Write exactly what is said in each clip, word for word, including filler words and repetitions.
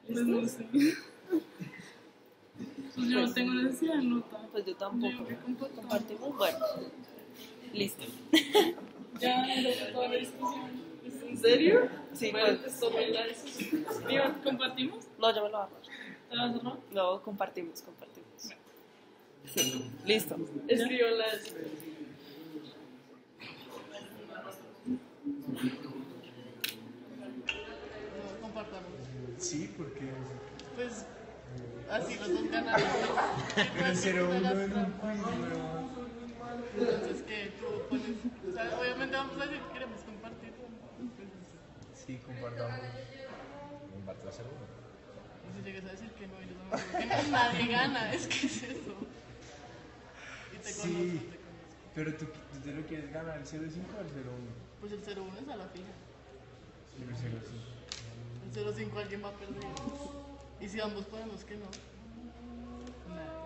Pues no sé. Pues yo no tengo necesidad de nota. Pues yo tampoco. Yo Compartimos, bueno. Listo. Ya, ya fue toda la discusión. ¿Es en serio? Sí, Bueno, pues. pues tome la decisión. Digo, ¿compartimos? No, yo me lo hago. ¿Te vas a cerrar? No, compartimos, compartimos. Sí, listo. Escribo la decisión. No, compartamos. Sí, porque. Pues así los dos ganaron. Pero cero uno en un quiz, weón. Entonces que tú pones, o sea, obviamente vamos a decir que queremos compartir. Pues, Sí, compartamos. Comparto cero uno. y si llegas a decir que no, y yo no, que no, nadie gana, es que es eso. Y te Sí. conozco, te conozco. Pero tú, tú te lo quieres ganar el cero cinco o el cero uno. Pues el cero uno es a la fija. El cero cinco. El cero cinco alguien va a perder. Y si ambos ponemos que no, nadie.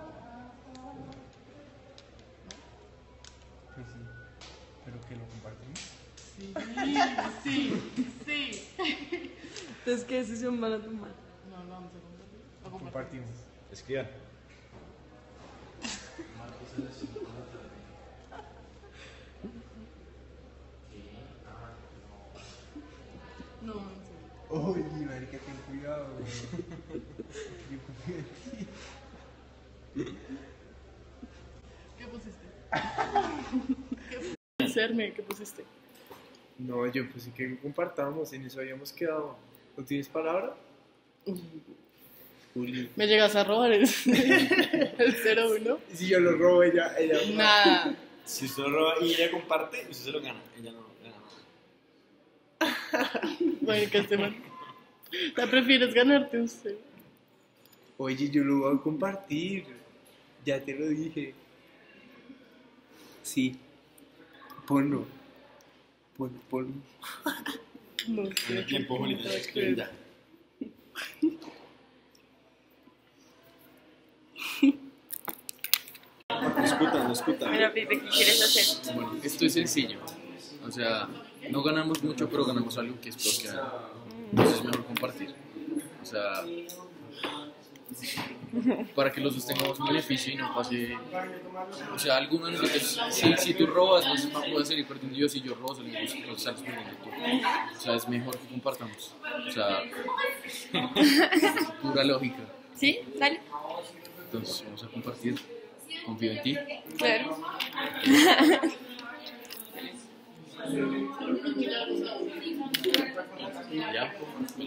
Pues sí. Pero que lo compartimos. Sí, sí, sí. Entonces, ¿qué decisión van a tomar? No, no vamos a compartir. A compartir. Compartimos. Escriban. No, en serio. Oye, marica, ten cuidado, güey. Yo confío en ti. ¿Qué pusiste? Hacerme, ¿qué pusiste? No, yo pues sí que compartamos, en eso habíamos quedado. ¿No tienes palabra? Juli. ¿Me llegas a robar el, el cero uno? Y si yo lo robo, ella, ella. Nada. Si usted lo roba y ella comparte, usted se lo gana. Ella no gana. Bueno, que este man. ¿La prefieres ganarte usted? Oye, yo lo voy a compartir. Ya te lo dije. Sí. Ponlo. Ponlo, ponlo. No En sé. el tiempo, Julita, ya escriben ya. Discutan, discutan. Mira, Pipe, ¿qué quieres hacer? Bueno, esto es sencillo. O sea, no ganamos mucho, pero ganamos algo que es propio. Entonces es mejor compartir. O sea, para que los dos tengamos un beneficio y no pase. O sea, alguno de nosotros, si, si tú robas, pues puede salir perdiendo yo. Si yo robo, salimos, pues, sales perdiendo tú. O sea, es mejor que compartamos. O sea, pura lógica. ¿Sí? Dale. Entonces, vamos a compartir. Confío en ti. Claro. ¿Ya?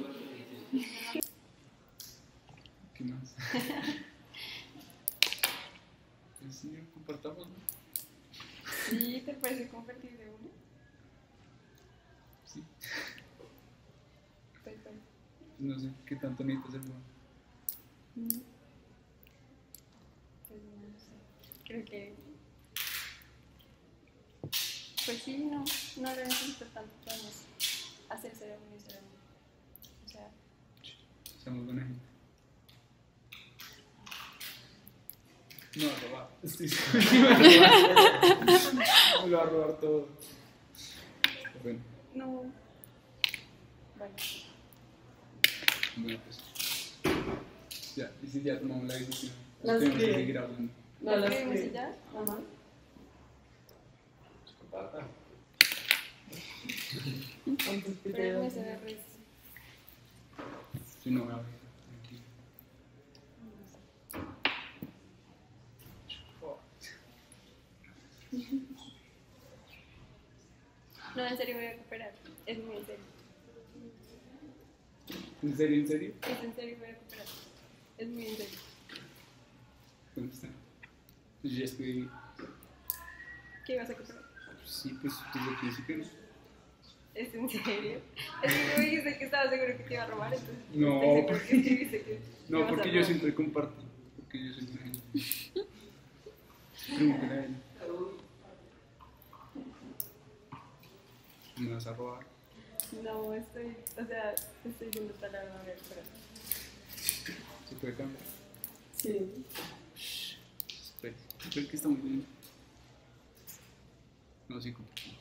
¿Qué más? Pues sí, compartamos, ¿no? ¿Sí te parece compartir de uno? Sí. Pues, bueno. No sé qué tanto necesitas el bueno. Pues no sé. Creo que. Pues sí, no, no lo necesito tanto. Podemos hacer cero uno y cero uno. O sea, Somos buena gente. No, robar. Estoy me lo va a robar todo. Bueno, no. Bueno, bueno, pues. Ya, y si ya tomamos la decisión. Las Tenemos que que- seguir hablando. ¿no lo escribimos y ya? Ajá. Pero me se ve res- Si no, me voy a abrir. Tranquilo. No, en serio voy a recuperar. Es muy en serio. ¿En serio, en serio? Es en serio voy a recuperar. Es muy en serio. ¿Dónde está? Pues ya estoy. ¿Qué ibas a recuperar? Sí, pues desde el principio, ¿no? ¿Es en serio? Es que tú me dijiste que estaba seguro que te iba a robar, entonces. No, estoy seguro porque- que escribiste que te No, ibas a porque yo robar. siempre comparto. Porque yo soy buena gente. Pregúntale a él. ¿Me vas a robar? No, estoy. O sea, estoy diciendo palabras a ver, pero. ¿Se puede cambiar? Sí. Espera, creo que está muy bien. No, sí, compartimos.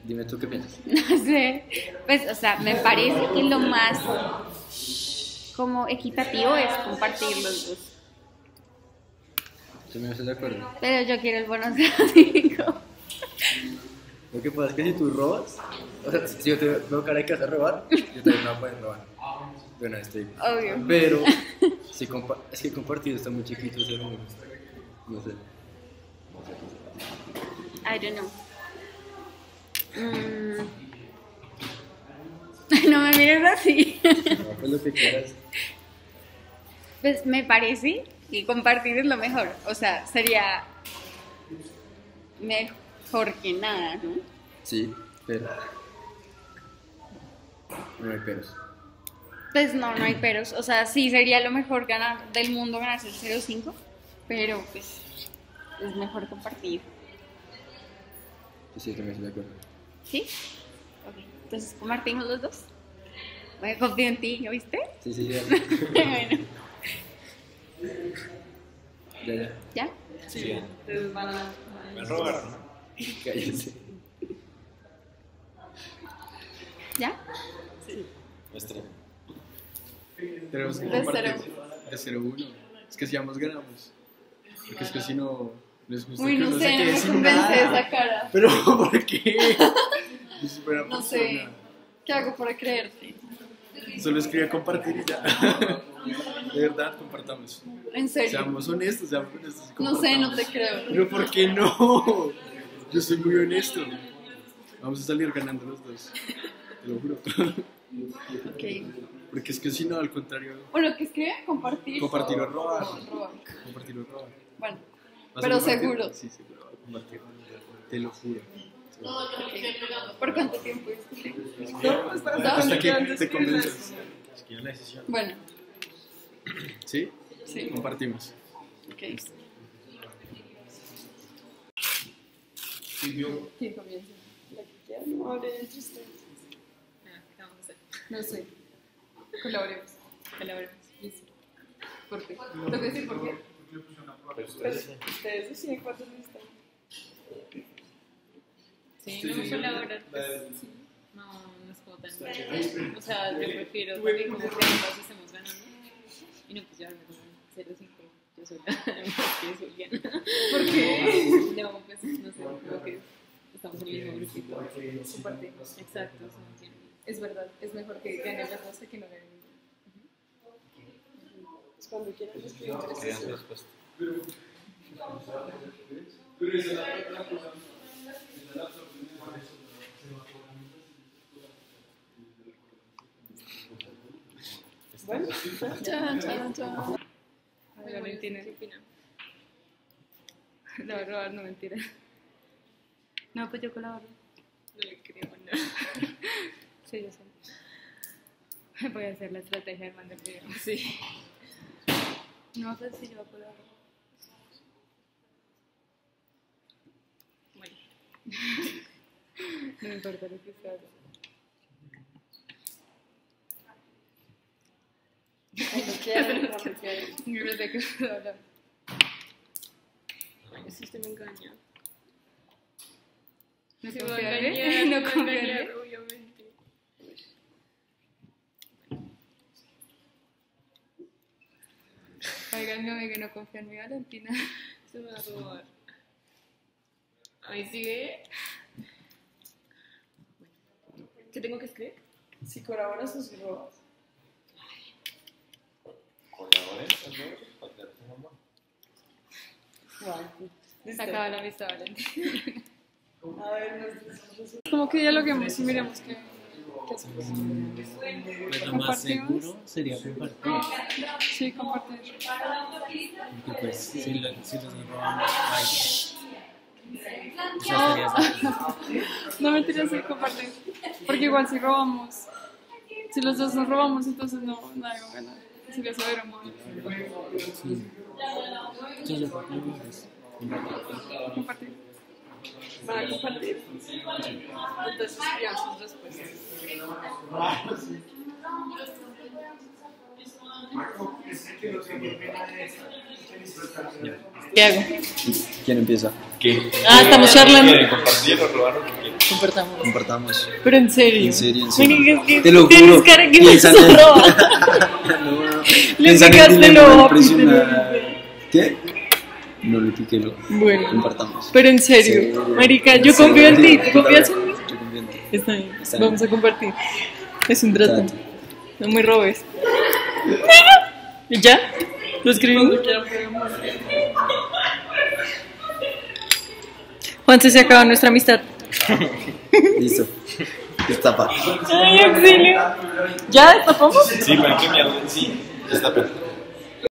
Dime tú qué piensas. No sé, pues, o sea, me parece que lo más como equitativo es compartir los dos. ¿Tú me estás de acuerdo? Pero yo quiero el bono cinco. Lo que pasa es que si tú robas, o sea, si yo te veo cara de que vas a robar, yo también me voy a poder robar. Bueno, estoy. Obvio. Pero, si compa es que compartido está muy chiquito ese número. No sé. I don't know. Mm. No me mires así. No, pues lo que quieras. Pues me parece que compartir es lo mejor. O sea, sería mejor que nada, ¿no? Sí, pero. No hay peros. Pues no, no hay peros. O sea, sí sería lo mejor ganar del mundo ganarse el cero cinco, pero pues es mejor compartir. Sí, también estoy de acuerdo. ¿Sí? Ok. Entonces compartimos los dos. Bueno, confío en ti, ¿lo viste? Sí, sí, ya. Bueno, Ya, ya. ¿ya? Sí. Entonces van a... Me van a robar, ¿no? Cállese. ¿Ya? Muestra. Tenemos que De compartir cero. de cero uno. Es que si ambos ganamos. Porque es que si no, no es justo Uy, que no uno sé, se no quede me sin convence nada. esa cara. Pero, ¿por qué? Yo soy buena No persona. sé. ¿Qué hago para creerte? Solo escribe compartir y ya. De verdad, compartamos. En serio. Seamos honestos, seamos honestos. y No sé, no te compartamos. creo. Pero ¿por qué no? Yo soy muy honesto. Vamos a salir ganando los dos. Te lo juro. Ok. Porque es que si no, al contrario, Bueno, ¿qué escribe? Compartir. compartir o robar. Robar. Compartir o robar. Bueno, ¿Vas a pero compartir? seguro. Sí, seguro. Voy a compartir. Te lo juro. ¿Por cuánto tiempo discutimos? Hasta que te convences. Es que yo la decisión. Bueno, ¿Sí? sí. Compartimos. Ok. ¿Quién comienza? La que quiera. No, hable entre ustedes. ¿Qué vamos a hacer? No sé. Colaboremos. Colaboremos. Listo. ¿Por qué? ¿Tengo que decir por qué? Pues ustedes deciden cuántos necesitan. Sí, no colaborar, pues, no, no es como tan... O sea, yo prefiero también como que ambos estemos ganando. Y no, pues ya me como cero cinco, yo soy la más que Juliana. ¿Por qué? No, pues no sé, como que estamos en el mismo grupito. Compartimos. Exacto, eso no tiene... Es verdad, es mejor que gane la cosa que no gane ninguno. Pues cuando quieran les pido entre Crean ustedes. respuesta. Bueno, chan, chan, chan. Ay, Valentina, ¿qué opina? La voy a robar, no mentira. No, pues yo colaboro. No le creo, no. Sí, yo sé. Voy a hacer la estrategia del man del video. Sí. No sé si yo voy a colaborar. Bueno. No me importa lo que sea. Cuando quieran, cuando quieran. Yo no sé qué puedo hablar. Ay, si usted me engaña. ¿No Se va a confía en engañar, mí? se ¿No va a confía en engañar, mí? obviamente. Oigan, mi amiga no confía en mí, Valentina. Se me va a robar. Ahí sigue. ¿Qué tengo que escribir? Si colaboras o si robas. Colaboren, ¿no? Para que tu mamá. Wow. Se acaba la amistad, Valentina. A ver, nos como que dialoguemos y miremos qué, qué hacemos. Pues lo más ¿Compartimos? seguro sería compartir. Sí, compartir. Porque pues si, lo, si los robamos, ay, o sea, sería No mentiras, sí, compartir. Porque igual si robamos, si los dos nos robamos, entonces no, nadie va a ganar. Sería severo, ¿no? sí. Entonces, pues, Compartir. ¿Van a compartir? Entonces escriban sus respuestas. ¿Qué hago? ¿Quién empieza? ¿Qué? Ah, estamos charlando. ¿Quieren compartir o robar o qué quieren? Compartamos. Compartamos. Pero en serio. En serio, en serio. Marica, es que Te lo tienes juro. cara que me Piensa en- roba. No, no. Le Piensa en picaste el el dilema ojo, impresionante. ¿Qué? No le piqué el ojo. Bueno. Compartamos. Pero en serio, Sí. marica, yo Sí, confío en ti. yo ¿Tú confías en también. mí? Yo confío en ti. Está bien. Está bien. Vamos a compartir. Es un trato. Trato. No me robes. ¿Y ya? ¿Lo escribimos? Juanse, se acabó nuestra amistad. Listo. Destapa. Ay, auxilio. ¿Ya destapamos? Sí, pero hay que mirar. Sí, está perfecto.